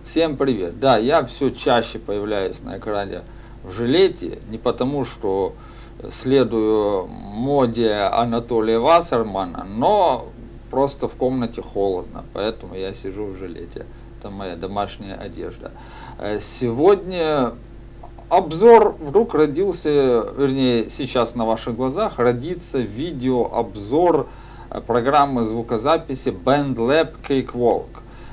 Всем привет! Да, я все чаще появляюсь на экране в жилете, не потому что следую моде Анатолия Вассермана, но просто в комнате холодно, поэтому я сижу в жилете. Это моя домашняя одежда. Сегодня обзор вдруг родился, вернее, сейчас на ваших глазах родится видеообзор программы звукозаписи BandLab Cakewalk.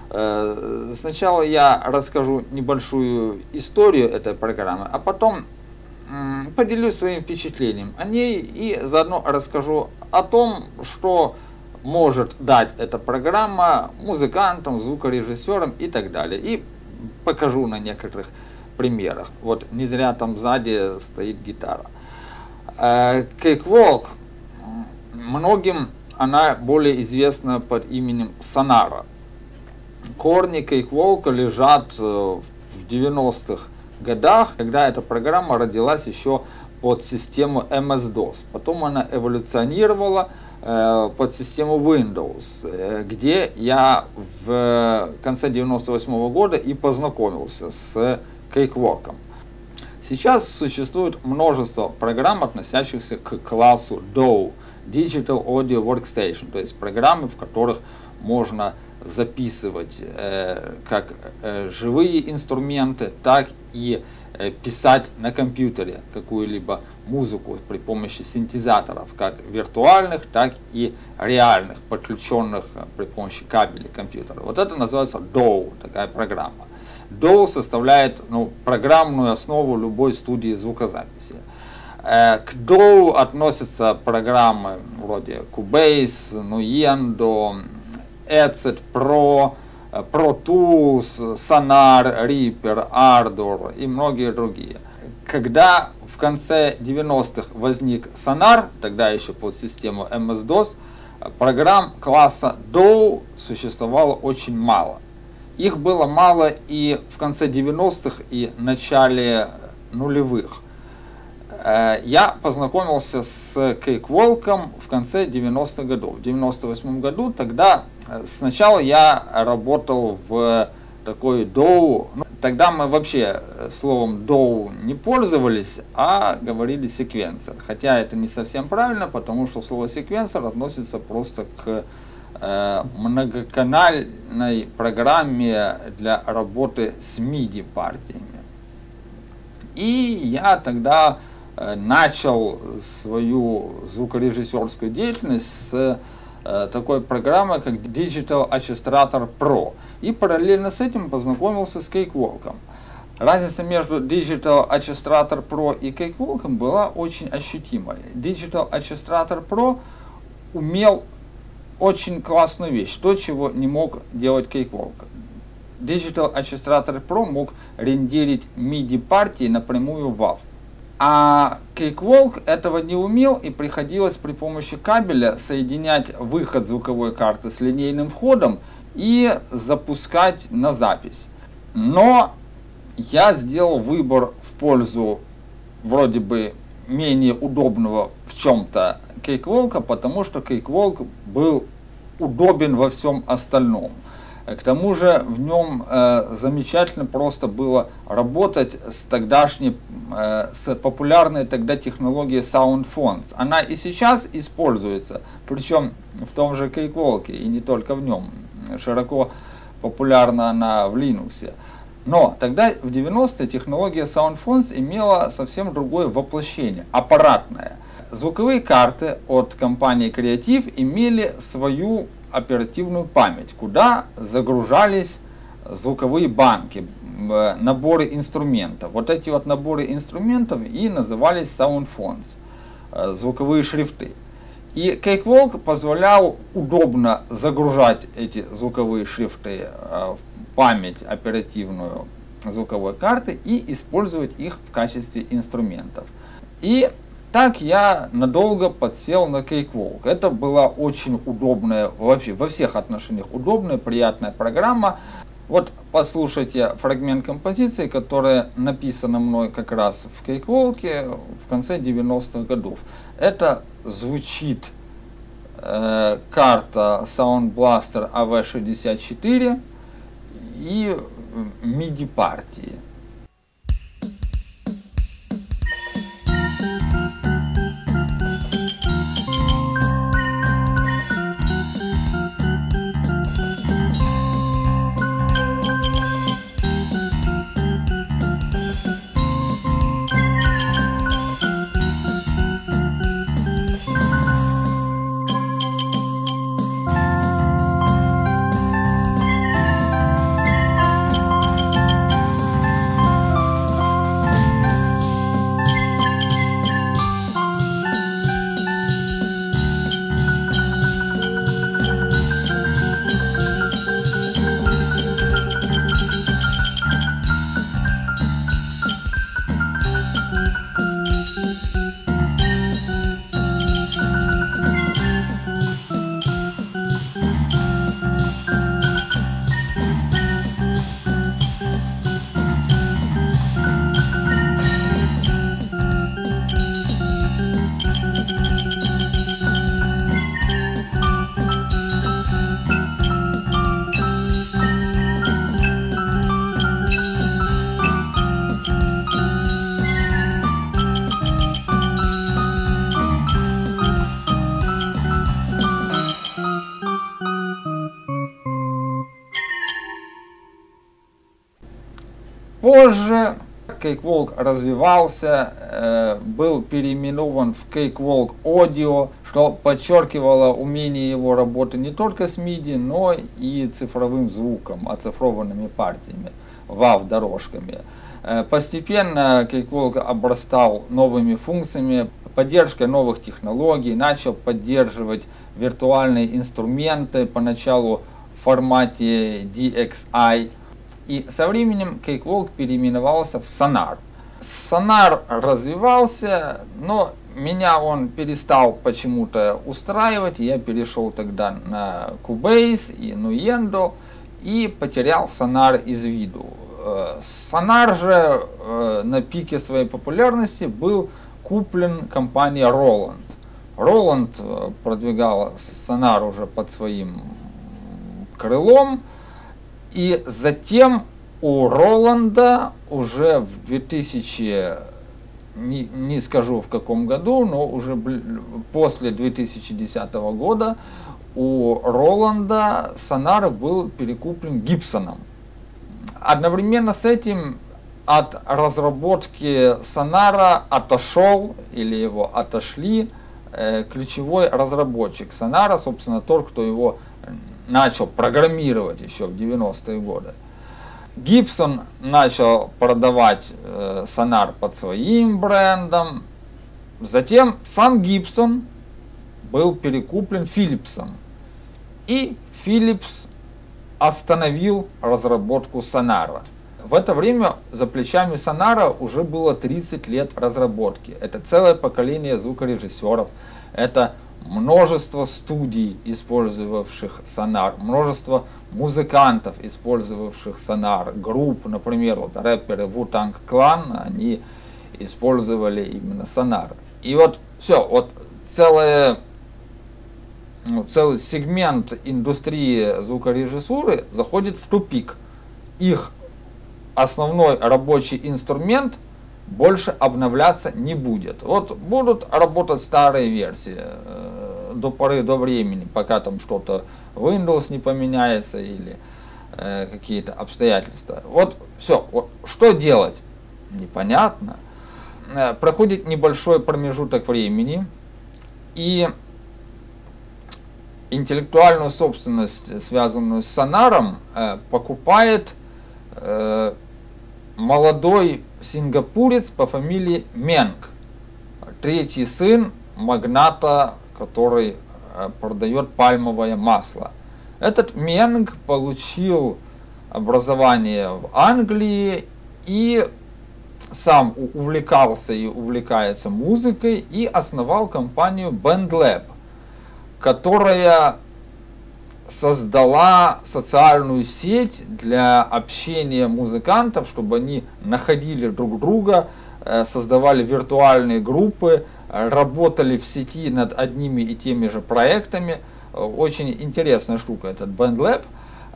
Сначала я расскажу небольшую историю этой программы, а потом поделюсь своим впечатлением о ней и заодно расскажу о том, что может дать эта программа музыкантам, звукорежиссерам и так далее. И покажу на некоторых примерах. Вот не зря там сзади стоит гитара. Cakewalk, многим она более известна под именем Sonara. Корни Cakewalk лежат в 90-х годах, когда эта программа родилась еще под систему MS-DOS. Потом она эволюционировала под систему Windows, где я в конце 98-го года и познакомился с Cakewalk. Сейчас существует множество программ, относящихся к классу DAW, Digital Audio Workstation, то есть программы, в которых можно записывать как живые инструменты, так и писать на компьютере какую-либо музыку при помощи синтезаторов, как виртуальных, так и реальных, подключенных при помощи кабелей компьютера. Вот это называется DAW, такая программа. DAW составляет программную основу любой студии звукозаписи. К DAW относятся программы вроде Cubase, Nuendo, Ecet Pro, Pro Tools, Sonar, Reaper, Ardour и многие другие. Когда в конце 90-х возник Sonar, тогда еще под систему MS-DOS, программ класса DAW существовало очень мало. Их было мало и в конце 90-х, и начале нулевых. Я познакомился с Cakewalk в конце 90-х годов. В 98 году тогда сначала я работал в такой DAW. Тогда мы вообще словом DAW не пользовались, а говорили секвенсор. Хотя это не совсем правильно, потому что слово секвенсор относится просто к многоканальной программе для работы с MIDI партиями. И я тогда начал свою звукорежиссерскую деятельность с такой программой, как Digital Orchestrator Pro. И параллельно с этим познакомился с Cakewalk. Разница между Digital Orchestrator Pro и Cakewalk была очень ощутимой. Digital Orchestrator Pro умел очень классную вещь, то, чего не мог делать Cakewalk. Digital Orchestrator Pro мог рендерить MIDI партии напрямую в WAV. А Cakewalk этого не умел, и приходилось при помощи кабеля соединять выход звуковой карты с линейным входом и запускать на запись. Но я сделал выбор в пользу вроде бы менее удобного в чем-то Cakewalk, потому что Cakewalk был удобен во всем остальном. К тому же в нем замечательно просто было работать с тогдашней, с популярной тогда технологией SoundFonts. Она и сейчас используется, причем в том же Cakewalk, и не только в нем. Широко популярна она в Linux. Но тогда в 90-е технология SoundFonts имела совсем другое воплощение, аппаратное. Звуковые карты от компании Creative имели свою оперативную память, куда загружались звуковые банки, наборы инструментов. Вот эти вот наборы инструментов и назывались SoundFonts, звуковые шрифты. И Cakewalk позволял удобно загружать эти звуковые шрифты в память оперативную звуковой карты и использовать их в качестве инструментов. И так я надолго подсел на Cakewalk. Это была очень удобная, вообще во всех отношениях удобная, приятная программа. Вот послушайте фрагмент композиции, которая написана мной как раз в Cakewalk в конце 90-х годов. Это звучит карта Sound Blaster AV64. И MIDI-партии. Позже Cakewalk развивался, был переименован в Cakewalk Audio, что подчеркивало умение его работы не только с MIDI, но и цифровым звуком, оцифрованными партиями, WAV-дорожками. Постепенно Cakewalk обрастал новыми функциями, поддержкой новых технологий, начал поддерживать виртуальные инструменты, поначалу в формате DXI. И со временем Cakewalk переименовался в Sonar. Sonar развивался, но меня он перестал почему-то устраивать. Я перешел тогда на Cubase и Nuendo и потерял Sonar из виду. Sonar же на пике своей популярности был куплен компанией Roland. Roland продвигал Sonar уже под своим крылом. И затем у Роланда уже в 2000, не скажу в каком году, но уже после 2010 года у Роланда Sonar был перекуплен Гибсоном. Одновременно с этим от разработки Sonar отошел, или его отошли, ключевой разработчик Sonar, собственно, тот, кто его начал программировать еще в 90-е годы. Гибсон начал продавать Sonar под своим брендом. Затем сам Гибсон был перекуплен Philips'ом. И Philips остановил разработку Sonar. В это время за плечами Sonar уже было 30 лет разработки. Это целое поколение звукорежиссеров. Это множество студий, использовавших Sonar, множество музыкантов, использовавших Sonar, групп, например, вот рэперы Wu-Tang Clan, они использовали именно Sonar. И вот все, вот целый сегмент индустрии звукорежиссуры заходит в тупик. Их основной рабочий инструмент больше обновляться не будет. Вот будут работать старые версии до поры до времени, пока там что-то Windows не поменяется или какие-то обстоятельства. Вот все. Вот, что делать? Непонятно. Проходит небольшой промежуток времени, и интеллектуальную собственность, связанную с Sonar, покупает молодой сингапурец по фамилии Менг, третий сын магната, который продает пальмовое масло. Этот Менг получил образование в Англии и сам увлекался и увлекается музыкой и основал компанию BandLab, которая создала социальную сеть для общения музыкантов, чтобы они находили друг друга, создавали виртуальные группы, работали в сети над одними и теми же проектами. Очень интересная штука этот BandLab.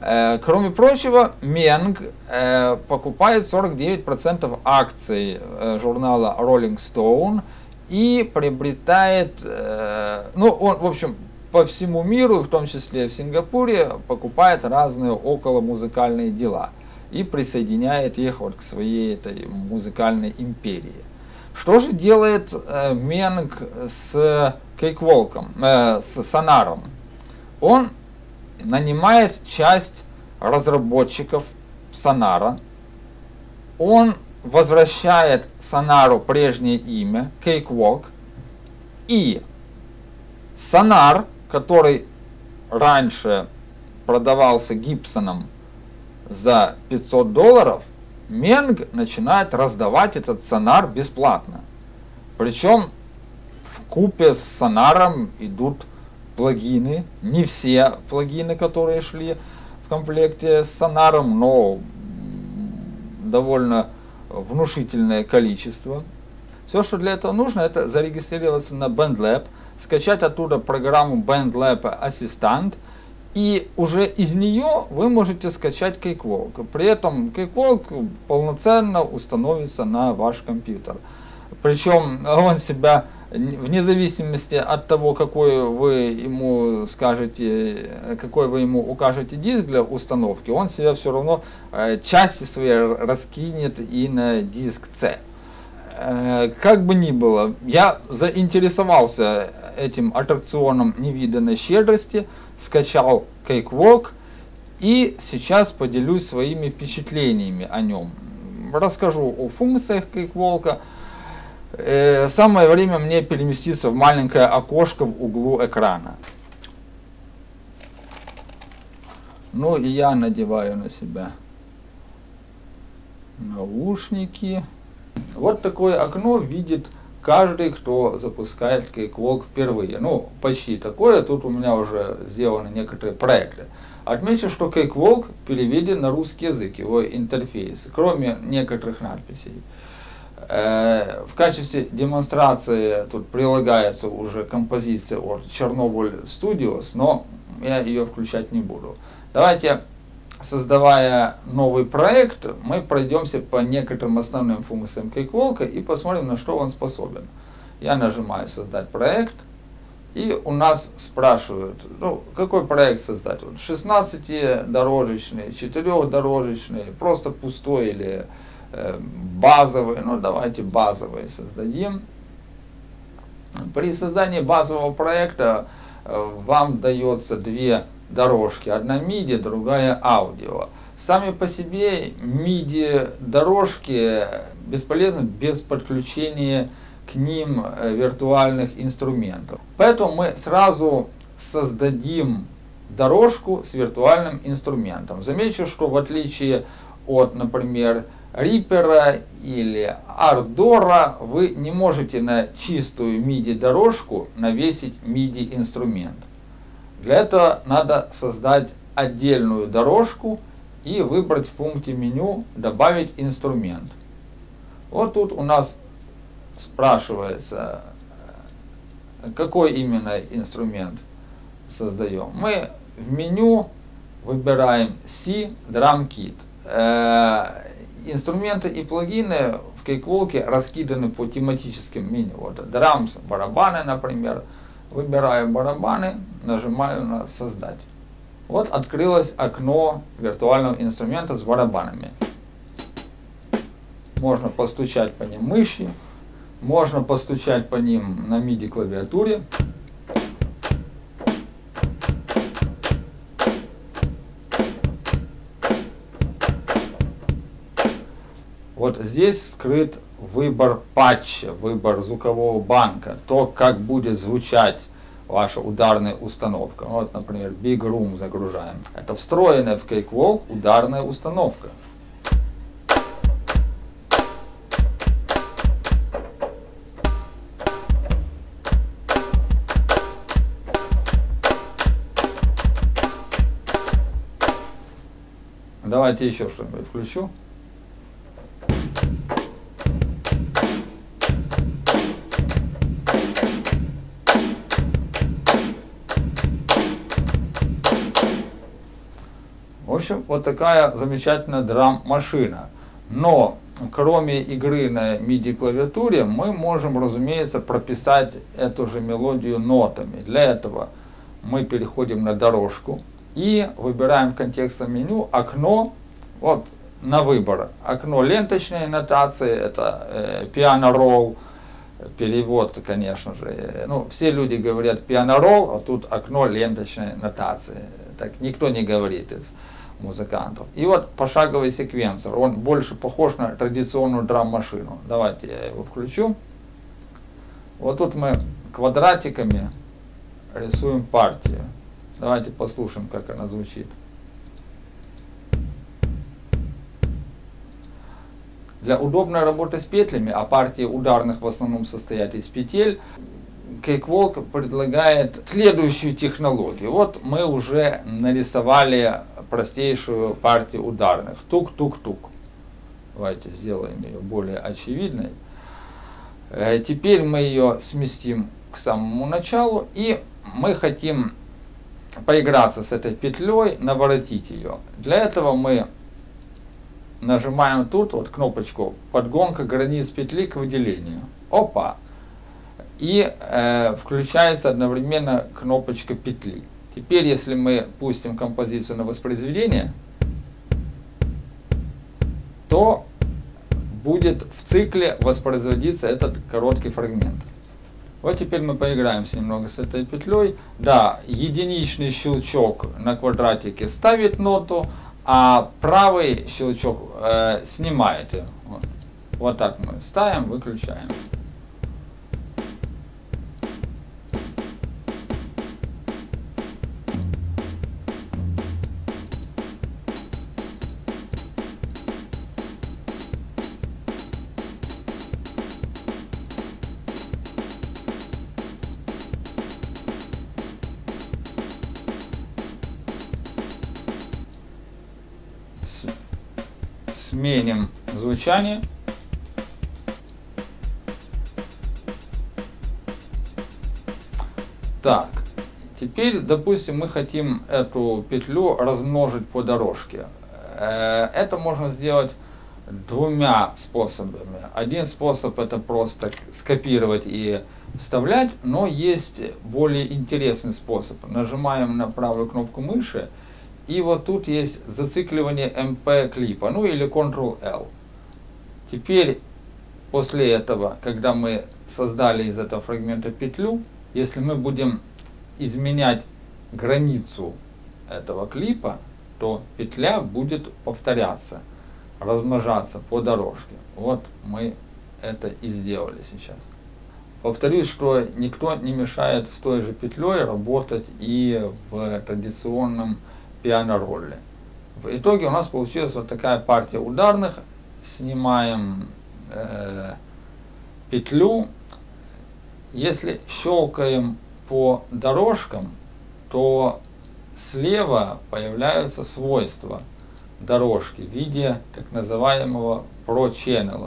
Кроме прочего, Менг покупает 49% акций журнала Rolling Stone и приобретает, ну, он, в общем, по всему миру, в том числе в Сингапуре, покупает разные околомузыкальные дела и присоединяет их вот к своей этой музыкальной империи. Что же делает Менг с Кейкволком, с Сонаром? Он нанимает часть разработчиков Сонара, он возвращает Сонару прежнее имя, Cakewalk, и Сонар, который раньше продавался Гибсоном за $500, Менг начинает раздавать этот Сонар бесплатно. Причем вкупе с Сонаром идут плагины, не все плагины, которые шли в комплекте с Сонаром, но довольно внушительное количество. Все, что для этого нужно, это зарегистрироваться на BandLab, скачать оттуда программу BandLab Assistant, и уже из нее вы можете скачать Cakewalk. При этом Cakewalk полноценно установится на ваш компьютер. Причем он себя, вне зависимости от того, какой вы ему скажете, какой вы ему укажете диск для установки, он себя все равно части свои раскинет и на диск C. Как бы ни было, я заинтересовался этим аттракционом невиданной щедрости, скачал Cakewalk и сейчас поделюсь своими впечатлениями о нем. Расскажу о функциях Cakewalk. Самое время мне переместиться в маленькое окошко в углу экрана. Ну и я надеваю на себя наушники. Вот такое окно видит каждый, кто запускает Cakewalk впервые. Ну, почти такое. Тут у меня уже сделаны некоторые проекты. Отмечу, что Cakewalk переведен на русский язык, его интерфейс, кроме некоторых надписей. В качестве демонстрации тут прилагается уже композиция от Chernobyl Studios, но я ее включать не буду. Давайте, создавая новый проект, мы пройдемся по некоторым основным функциям Cakewalk и посмотрим, на что он способен. Я нажимаю «Создать проект», и у нас спрашивают, ну, какой проект создать? 16-дорожечный, 4-дорожечный, просто пустой или базовый. Ну, давайте базовый создадим. При создании базового проекта вам дается две дорожки, одна MIDI, другая аудио. Сами по себе MIDI дорожки бесполезны без подключения к ним виртуальных инструментов. Поэтому мы сразу создадим дорожку с виртуальным инструментом. Замечу, что в отличие от, например, Reaper или Ardora, вы не можете на чистую MIDI дорожку навесить MIDI инструмент. Для этого надо создать отдельную дорожку и выбрать в пункте меню «Добавить инструмент». Вот тут у нас спрашивается, какой именно инструмент создаем. Мы в меню выбираем C Drum Kit. Инструменты и плагины в Cakewalk раскиданы по тематическим меню. Вот Drums, барабаны, например. Выбираю барабаны, нажимаю на «Создать». Вот открылось окно виртуального инструмента с барабанами. Можно постучать по ним мышью, можно постучать по ним на MIDI клавиатуре. Вот здесь скрыт выбор патча, выбор звукового банка, то, как будет звучать ваша ударная установка. Вот, например, Big Room загружаем. Это встроенная в Cakewalk ударная установка. Давайте еще что-нибудь включу. В общем, вот такая замечательная драм-машина. Но кроме игры на MIDI-клавиатуре, мы можем, разумеется, прописать эту же мелодию нотами. Для этого мы переходим на дорожку и выбираем в контекстном меню окно, вот на выбор. Окно ленточной нотации, это piano roll, перевод, конечно же. Ну, все люди говорят piano roll, а тут окно ленточной нотации. Так никто не говорит из музыкантов. И вот пошаговый секвенсор, он больше похож на традиционную драм-машину. Давайте я его включу. Вот тут мы квадратиками рисуем партию. Давайте послушаем, как она звучит. Для удобной работы с петлями, а партии ударных в основном состоят из петель, Cakewalk предлагает следующую технологию. Вот мы уже нарисовали простейшую партию ударных. Тук-тук-тук. Давайте сделаем ее более очевидной. Теперь мы ее сместим к самому началу, и мы хотим поиграться с этой петлей, наворотить ее. Для этого мы нажимаем тут вот кнопочку «Подгонка границ петли к выделению». Опа! И включается одновременно кнопочка петли. Теперь, если мы пустим композицию на воспроизведение, то будет в цикле воспроизводиться этот короткий фрагмент. Вот теперь мы поиграемся немного с этой петлей. Да, единичный щелчок на квадратике ставит ноту, а правый щелчок снимает ее. Вот так мы ставим, выключаем. Сменим звучание. Так, теперь, допустим, мы хотим эту петлю размножить по дорожке. Это можно сделать двумя способами. Один способ — это просто скопировать и вставлять, но есть более интересный способ. Нажимаем на правую кнопку мыши, и вот тут есть зацикливание MP клипа, ну или Ctrl-L. Теперь, после этого, когда мы создали из этого фрагмента петлю, если мы будем изменять границу этого клипа, то петля будет повторяться, размножаться по дорожке. Вот мы это и сделали сейчас. Повторюсь, что никто не мешает с той же петлей работать и в традиционном пиано-ролле. В итоге у нас получилась вот такая партия ударных. Снимаем петлю. Если щелкаем по дорожкам, то слева появляются свойства дорожки в виде так называемого Pro-Channel.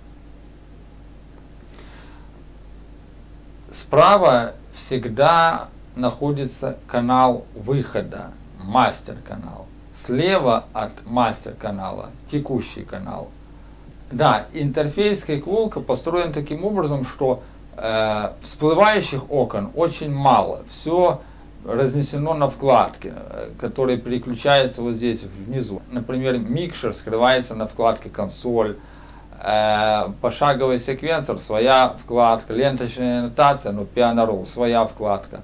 Справа всегда находится канал выхода, мастер-канал. Слева от мастер-канала текущий канал. Да, интерфейс Cakewalk построен таким образом, что всплывающих окон очень мало. Все разнесено на вкладки, которые переключаются вот здесь внизу. Например, микшер скрывается на вкладке консоль, пошаговый секвенсор — своя вкладка, ленточная нотация, ну, piano roll — своя вкладка.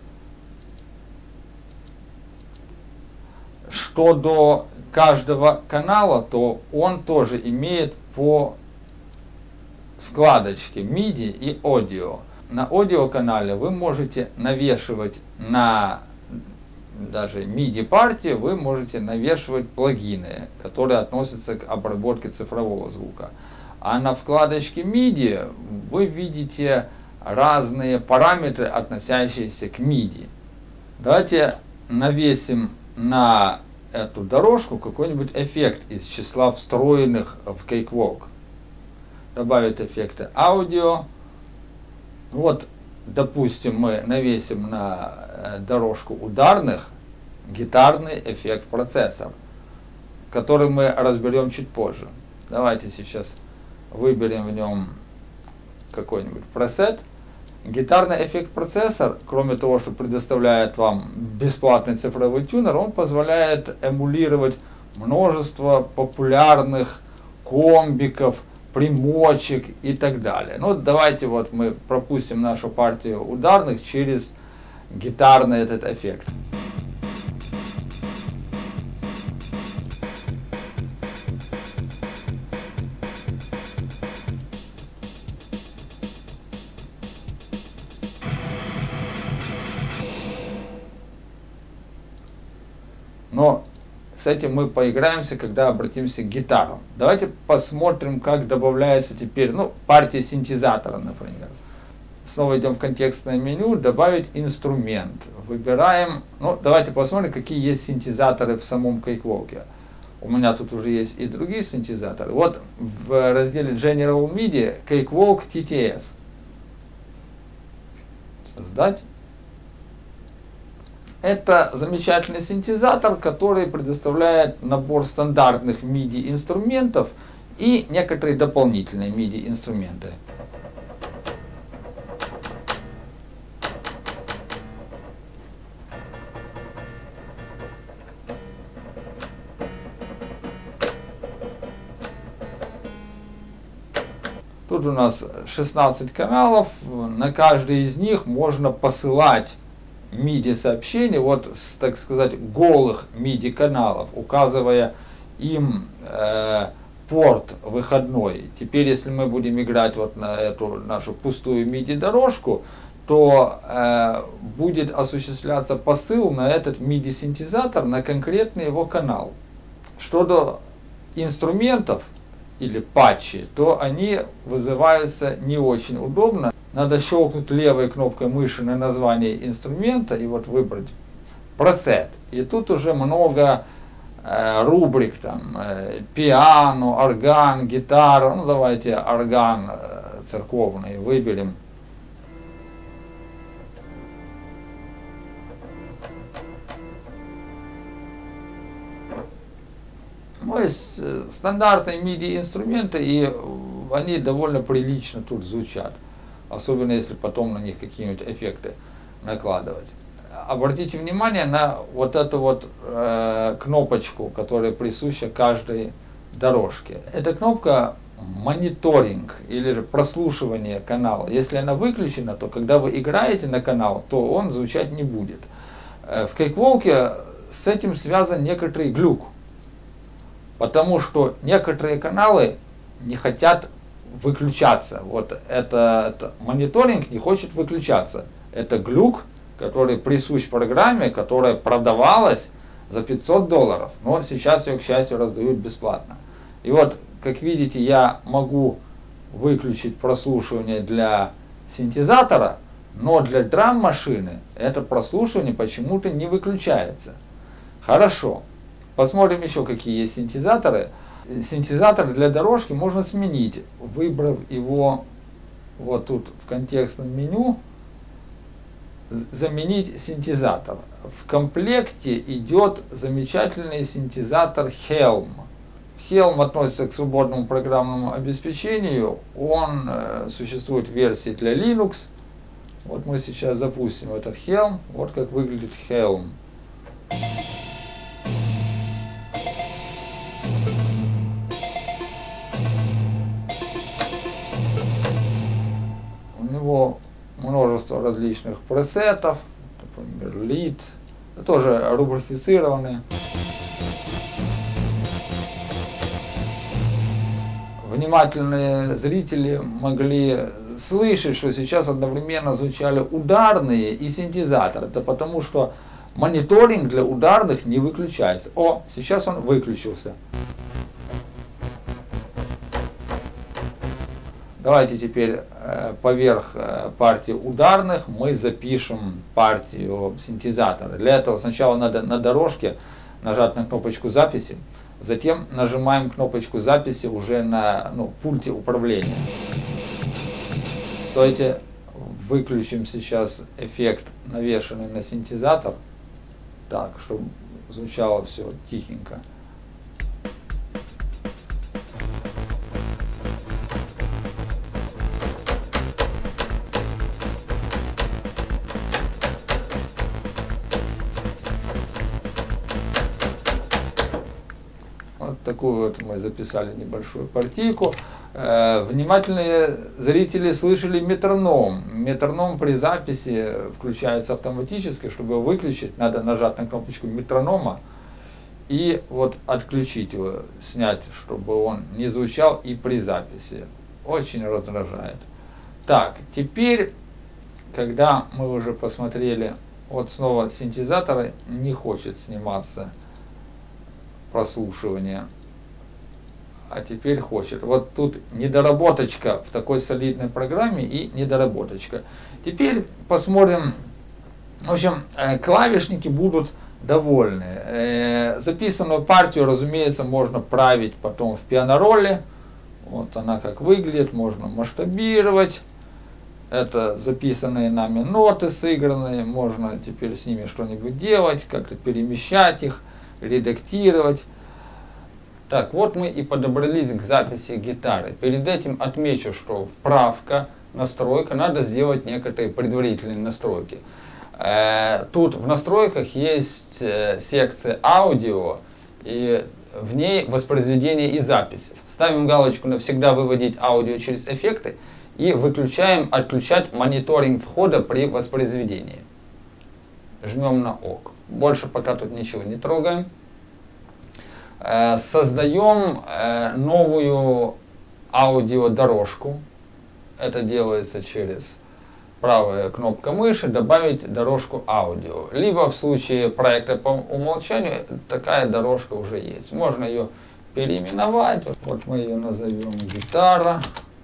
Что до каждого канала, то он тоже имеет по вкладочке MIDI и Audio. На аудиоканале вы можете навешивать на даже MIDI партию, вы можете навешивать плагины, которые относятся к обработке цифрового звука. А на вкладочке MIDI вы видите разные параметры, относящиеся к MIDI. Давайте навесим на эту дорожку какой-нибудь эффект из числа встроенных в Cakewalk. Добавить эффекты аудио. Вот, допустим, мы навесим на дорожку ударных гитарный эффект процессор. который мы разберем чуть позже. Давайте сейчас выберем в нем какой-нибудь пресет. Гитарный эффект-процессор, кроме того, что предоставляет вам бесплатный цифровой тюнер, он позволяет эмулировать множество популярных комбиков, примочек и так далее. Ну, давайте вот мы пропустим нашу партию ударных через гитарный этот эффект. Но с этим мы поиграемся, когда обратимся к гитарам. Давайте посмотрим, как добавляется теперь, ну, партия синтезатора, например. Снова идем в контекстное меню, добавить инструмент. Выбираем, ну, давайте посмотрим, какие есть синтезаторы в самом Cakewalk. У меня тут уже есть и другие синтезаторы. Вот в разделе General MIDI Cakewalk TTS. Создать. Это замечательный синтезатор, который предоставляет набор стандартных MIDI инструментов и некоторые дополнительные MIDI инструменты. Тут у нас 16 каналов, на каждый из них можно посылать MIDI сообщения, вот с, так сказать, голых MIDI каналов, указывая им порт выходной. Теперь, если мы будем играть вот на эту нашу пустую MIDI дорожку, то будет осуществляться посыл на этот MIDI синтезатор на конкретный его канал. Что до инструментов или патчи, то они вызываются не очень удобно. Надо щелкнуть левой кнопкой мыши на название инструмента и вот выбрать пресет. И тут уже много рубрик, там, пиано, орган, гитара. Ну, давайте орган церковный выберем. Ну, есть стандартные MIDI инструменты, и они довольно прилично тут звучат. Особенно если потом на них какие-нибудь эффекты накладывать. Обратите внимание на вот эту вот кнопочку, которая присуща каждой дорожке. Эта кнопка мониторинг или же прослушивание канала. Если она выключена, то когда вы играете на канал, то он звучать не будет. В Cakewalk с этим связан некоторый глюк, потому что некоторые каналы не хотят выключаться. Вот это мониторинг не хочет выключаться. Это глюк, который присущ программе, которая продавалась за $500, но сейчас ее, к счастью, раздают бесплатно. И вот, как видите, я могу выключить прослушивание для синтезатора, но для драм-машины это прослушивание почему-то не выключается. Хорошо. Посмотрим еще, какие есть синтезаторы. Синтезатор для дорожки можно сменить, выбрав его вот тут в контекстном меню, заменить синтезатор. В комплекте идет замечательный синтезатор Helm. Helm относится к свободному программному обеспечению, он существует в версии для Linux. Вот мы сейчас запустим этот Helm, вот как выглядит Helm. Множество различных пресетов, например, лид, тоже рубрифицированные. Внимательные зрители могли слышать, что сейчас одновременно звучали ударные и синтезатор. Это потому, что мониторинг для ударных не выключается. О, сейчас он выключился. Давайте теперь поверх партии ударных мы запишем партию синтезатора. Для этого сначала надо на дорожке нажать на кнопочку записи, затем нажимаем кнопочку записи уже на пульте управления. Стойте, выключим сейчас эффект, навешанный на синтезатор, так, чтобы звучало все тихенько. такую вот мы записали небольшую партийку. Внимательные зрители слышали метроном. Метроном при записи включается автоматически. Чтобы его выключить, надо нажать на кнопочку метронома и вот отключить его, снять, чтобы он не звучал и при записи. Очень раздражает. Так, теперь, когда мы уже посмотрели, вот снова синтезатор не хочет сниматься прослушивание, а теперь хочет. Вот тут недоработочка в такой солидной программе и недоработочка. Теперь посмотрим. В общем, клавишники будут довольны. Записанную партию, разумеется, можно править потом в пианоролле. Вот она как выглядит, можно масштабировать. Это записанные нами ноты сыгранные, можно теперь с ними что-нибудь делать, как-то перемещать их, редактировать. Так, вот мы и подобрались к записи гитары. Перед этим отмечу, что вправка, настройка, надо сделать некоторые предварительные настройки. Тут в настройках есть секция аудио, и в ней воспроизведение и запись. Ставим галочку «Навсегда выводить аудио через эффекты» и выключаем «Отключать мониторинг входа при воспроизведении». Жмем на ОК. Больше пока тут ничего не трогаем. Создаем новую аудиодорожку. Это делается через правая кнопка мыши, добавить дорожку аудио. Либо в случае проекта по умолчанию такая дорожка уже есть. Можно ее переименовать. Вот мы ее назовем гитара.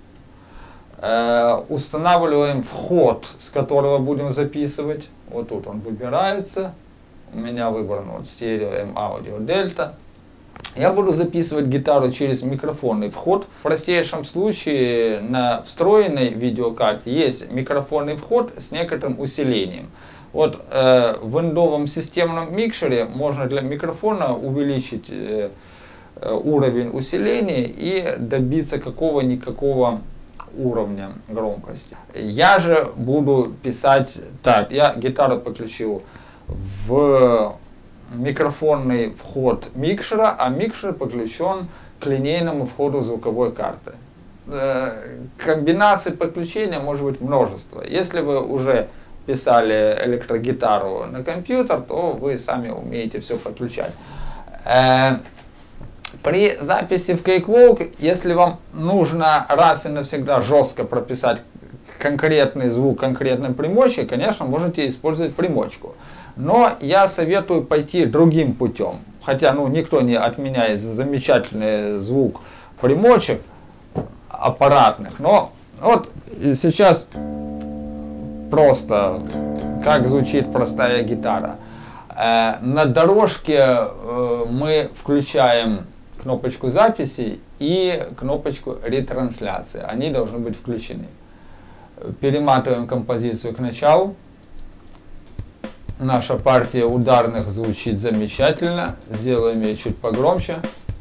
Устанавливаем вход, с которого будем записывать. Вот тут он выбирается. У меня выбран вот стерео M-Audio Delta. Я буду записывать гитару через микрофонный вход. В простейшем случае на встроенной видеокарте есть микрофонный вход с некоторым усилением. Вот в индовом системном микшере можно для микрофона увеличить уровень усиления и добиться какого-никакого уровня громкости. Я же буду писать так. Я гитару подключил в микрофонный вход микшера, а микшер подключен к линейному входу звуковой карты. Комбинаций подключения может быть множество. Если вы уже писали электрогитару на компьютер, то вы сами умеете все подключать. При записи в Cakewalk, если вам нужно раз и навсегда жестко прописать конкретный звук конкретной примочкой, конечно, можете использовать примочку. Но я советую пойти другим путем. Хотя, никто не отменяет замечательный звук примочек аппаратных. Но вот сейчас просто, как звучит простая гитара. На дорожке мы включаем кнопочку записи и кнопочку ретрансляции. Они должны быть включены. Перематываем композицию к началу. Наша партия ударных звучит замечательно. Сделаем ее чуть погромче.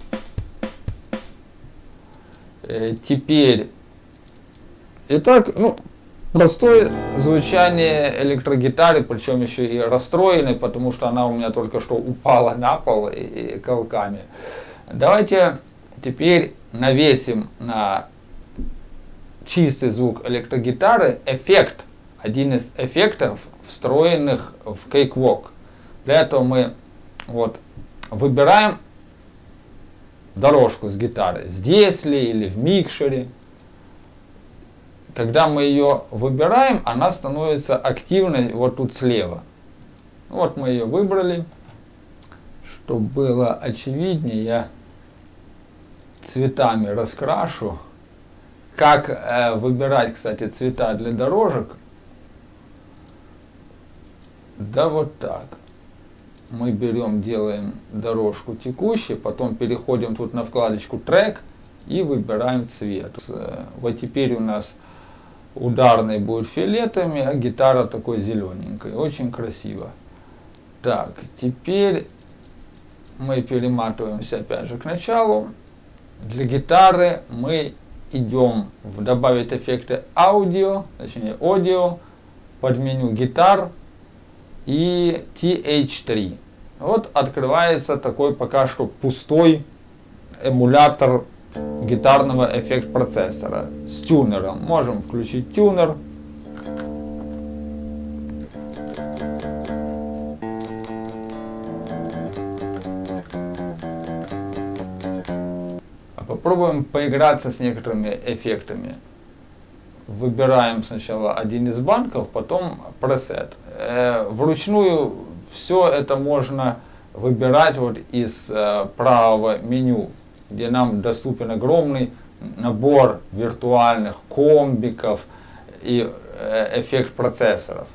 Теперь, итак, простое звучание электрогитары, причем еще и расстроенной, потому что она у меня только что упала на пол и колками. Давайте теперь навесим на чистый звук электрогитары эффект. Один из эффектов, встроенных в Cakewalk. Для этого мы выбираем дорожку с гитары, здесь ли или в микшере. Когда мы ее выбираем, она становится активной вот тут слева. Вот мы ее выбрали. Чтобы было очевиднее, я цветами раскрашу. Как выбирать, кстати, цвета для дорожек? Да вот так. Мы берем, делаем дорожку текущей, потом переходим тут на вкладочку трек и выбираем цвет. Вот теперь у нас ударный будет фиолетовыми, а гитара такой зелененькой. Очень красиво. Так, теперь мы перематываемся опять же к началу. Для гитары мы идем в добавить эффекты аудио, точнее аудио, под меню гитар и TH3. Вот открывается такой пока что пустой эмулятор гитарного эффект-процессора с тюнером. Можем включить тюнер. Попробуем поиграться с некоторыми эффектами. Выбираем сначала один из банков, потом пресет. Вручную все это можно выбирать вот из правого меню, где нам доступен огромный набор виртуальных комбиков и эффект-процессоров.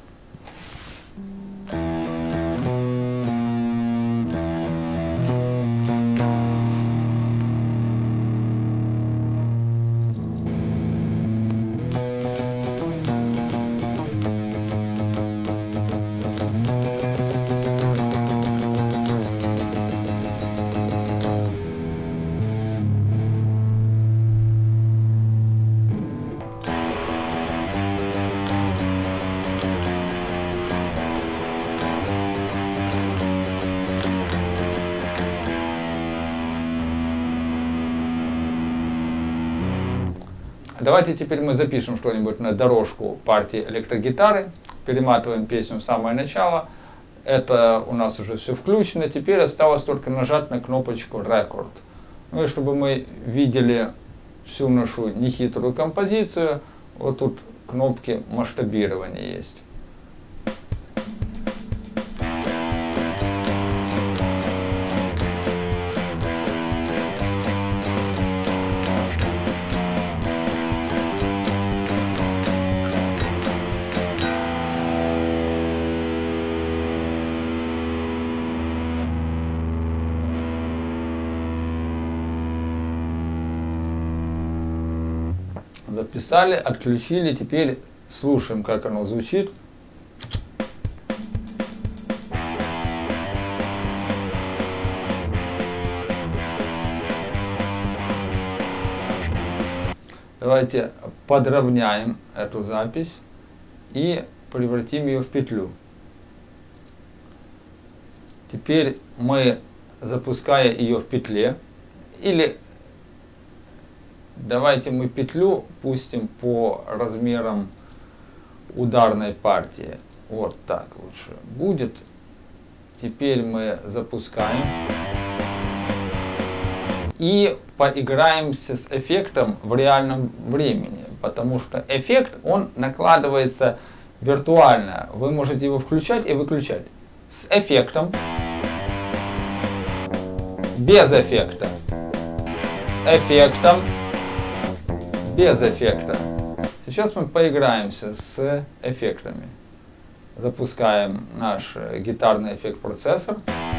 Давайте теперь мы запишем что-нибудь на дорожку партии электрогитары. Перематываем песню в самое начало. Это у нас уже все включено. Теперь осталось только нажать на кнопочку Record. Ну и чтобы мы видели всю нашу нехитрую композицию, вот тут кнопки масштабирования есть. Записали, отключили, теперь слушаем, как оно звучит. Давайте подровняем эту запись и превратим ее в петлю. Теперь мы, запуская ее в петле, или давайте мы петлю пустим по размерам ударной партии. Вот так лучше будет. Теперь мы запускаем. И поиграемся с эффектом в реальном времени. Потому что эффект, он накладывается виртуально. Вы можете его включать и выключать. С эффектом. Без эффекта. С эффектом. Без эффекта. Сейчас мы поиграемся с эффектами. Запускаем наш гитарный эффект-процессор.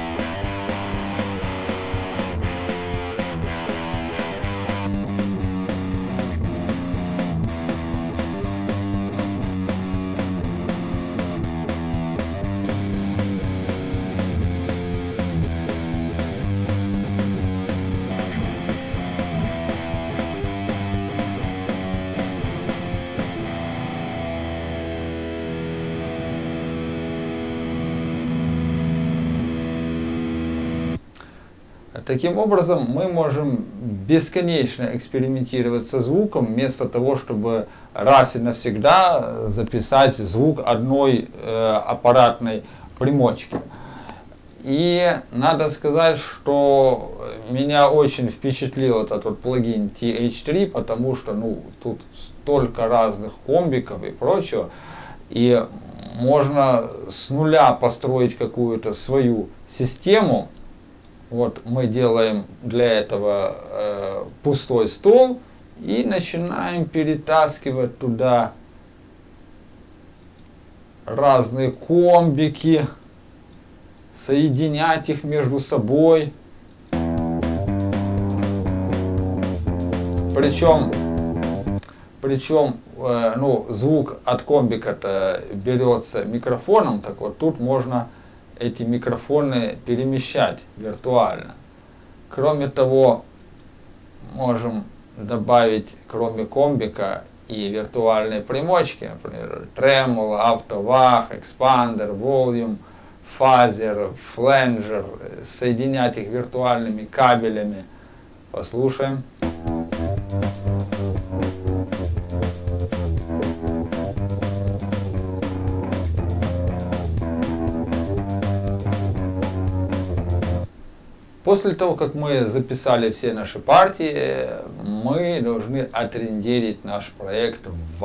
Таким образом, мы можем бесконечно экспериментировать со звуком, вместо того, чтобы раз и навсегда записать звук одной аппаратной примочки. И надо сказать, что меня очень впечатлил этот плагин TH3, потому что тут столько разных комбиков и прочего, и можно с нуля построить какую-то свою систему. Вот мы делаем для этого пустой стол и начинаем перетаскивать туда разные комбики, соединять их между собой. Причем звук от комбика-то берется микрофоном, так вот тут можно эти микрофоны перемещать виртуально. Кроме того, можем добавить, кроме комбика, и виртуальные примочки, например, тремоло, автовах, экспандер, волюм, фазер, фленджер, соединять их виртуальными кабелями Послушаем. После того, как мы записали все наши партии, мы должны отрендерить наш проект в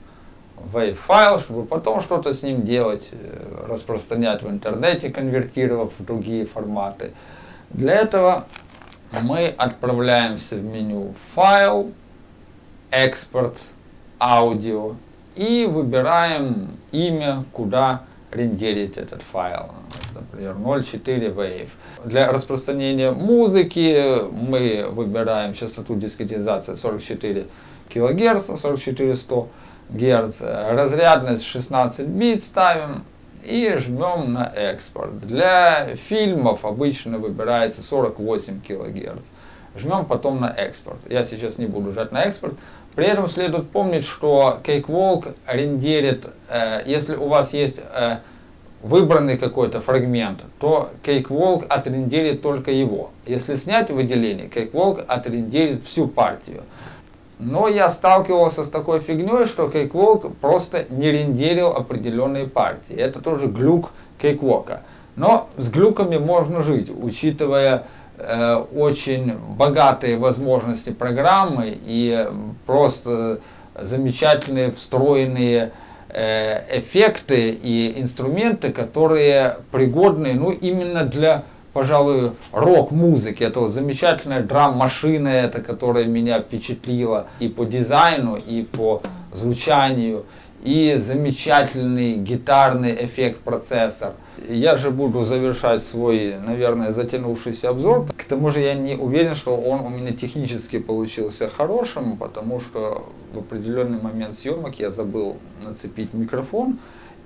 WAV файл, чтобы потом что-то с ним делать, распространять в интернете, конвертировав в другие форматы. Для этого мы отправляемся в меню «Файл», «Экспорт», «Аудио» и выбираем имя, куда рендерить этот файл, например, 0.4 Wave. Для распространения музыки мы выбираем частоту дискретизации 44 кГц, 44-100 Гц, разрядность 16 бит ставим и жмем на экспорт. Для фильмов обычно выбирается 48 кГц. Жмем потом на экспорт. Я сейчас не буду жать на экспорт. При этом следует помнить, что Cakewalk рендерит, если у вас есть выбранный какой-то фрагмент, то Cakewalk отрендерит только его. Если снять выделение, Cakewalk отрендерит всю партию. Но я сталкивался с такой фигней, что Cakewalk просто не рендерил определенные партии. Это тоже глюк Cakewalk. Но с глюками можно жить, учитывая очень богатые возможности программы и просто замечательные встроенные эффекты и инструменты, которые пригодны, ну, именно для, пожалуй, рок-музыки. Это вот замечательная драм-машина, это, которая меня впечатлила и по дизайну, и по звучанию, и замечательный гитарный эффект-процессор. Я же буду завершать свой, наверное, затянувшийся обзор. К тому же я не уверен, что он у меня технически получился хорошим, потому что в определенный момент съемок я забыл нацепить микрофон.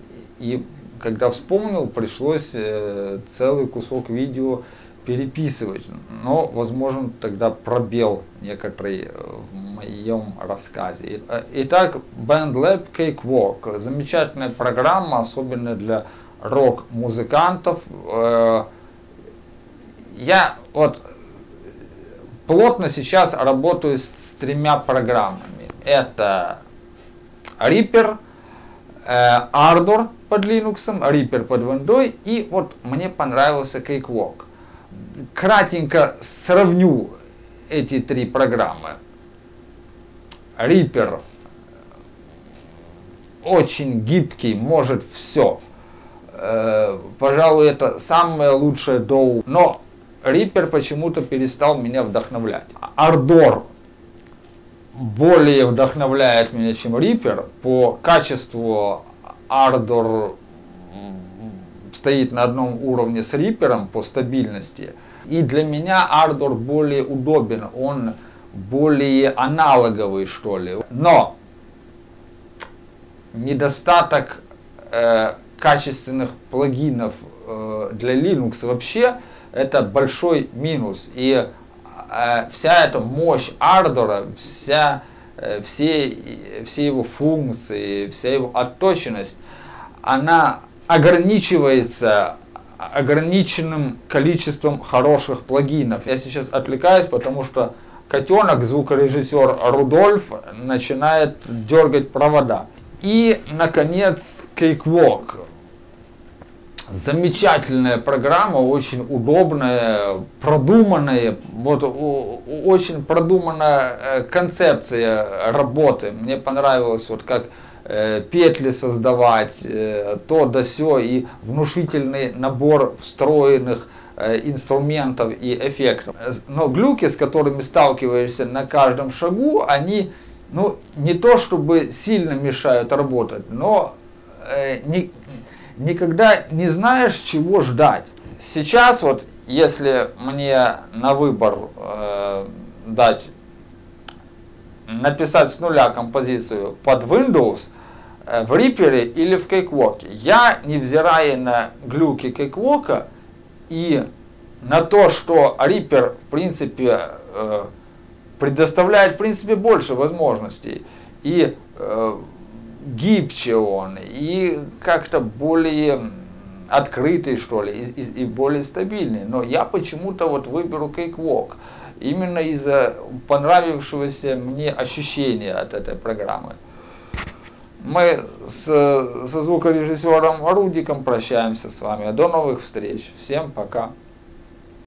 И когда вспомнил, пришлось целый кусок видео переписывать. Но, возможно, тогда пробел некоторый в моем рассказе. Итак, BandLab Cakewalk. Замечательная программа, особенно для рок-музыкантов. Я вот плотно сейчас работаю с тремя программами. Это Reaper, Ardor под Linux, Reaper под Windows, и вот мне понравился Cakewalk. Кратенько сравню эти три программы. Reaper очень гибкий, может все. Пожалуй, это самое лучшее DAW, но Reaper почему-то перестал меня вдохновлять. Ardor более вдохновляет меня, чем Reaper. По качеству Ardor стоит на одном уровне с Reaper по стабильности. И для меня Ardor более удобен, он более аналоговый, что ли. Но недостаток качественных плагинов для Linux вообще это большой минус. И вся эта мощь Ardor, все его функции, вся его отточенность, она ограничивается ограниченным количеством хороших плагинов. Я сейчас отвлекаюсь, потому что котенок, звукорежиссер Рудольф, начинает дергать провода. И, наконец, Cakewalk. Замечательная программа, очень удобная, продуманная, вот очень продуманная концепция работы. Мне понравилось, вот как петли создавать, то да сё, и внушительный набор встроенных инструментов и эффектов. Но глюки, с которыми сталкиваешься на каждом шагу, они, ну, не то чтобы сильно мешают работать, но никогда не знаешь, чего ждать. Сейчас вот, если мне на выбор дать, написать с нуля композицию под Windows, в Reaper или в Cakewalk, я, невзирая на глюки Cakewalk и на то, что Reaper, в принципе, предоставляет, в принципе, больше возможностей, и гибче он, и как-то более открытый, что ли, и более стабильный. Но я почему-то вот выберу Cakewalk. Именно из-за понравившегося мне ощущения от этой программы. Мы со звукорежиссером Рудиком прощаемся с вами. До новых встреч. Всем пока.